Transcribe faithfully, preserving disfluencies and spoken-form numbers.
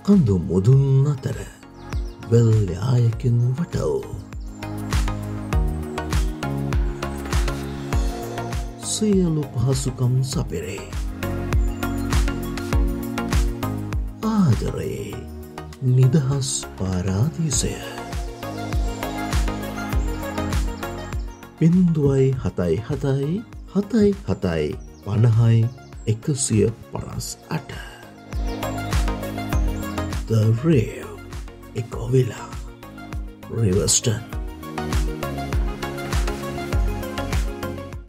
කඳු මුදුන් අතර වෙල්යායකින් වට වූ සියලු පහසුකම් සපිරේ ආදරයේ නිදහස් පාරාදීසය බිංදුවයි හතයි හතයි හතයි හතයි පනහයි එකසිය පනස් අට The R I V Eco Villa, Riverstone.